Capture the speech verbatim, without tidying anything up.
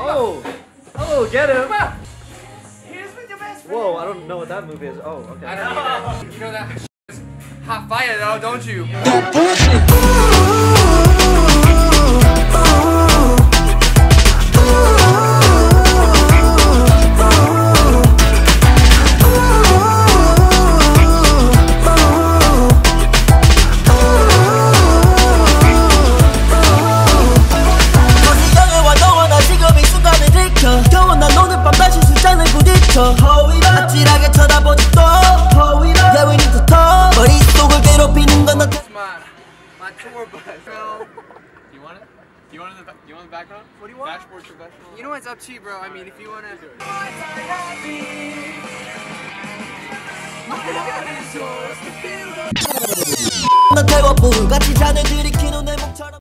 Oh! Oh, get him! Here's with your best friend. Whoa, I don't know what that move is. Oh, okay. I don't either. You know that is hot fire though, don't you? 아찔하게 쳐다보니 또 Yeah, we need to talk. 머릿속을 괴롭히는 건 너. My, my tour bus. Do you want it? Do you want it in the, do you want the background? What do you want? Dashboard professional? You know what's up to you, bro. I mean, if you wanna do it. 너 태워 불같이 잔을 들이키는 내 목처럼